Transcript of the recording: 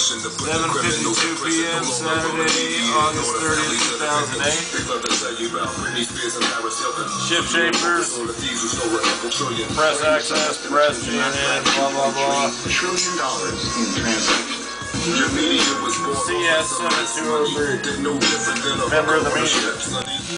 7:52 p.m. Saturday, August 30th, 2008. ShiftShapers, press access, press GNN, blah blah blah. $1 trillion in transactions. CS 7203, member of the media.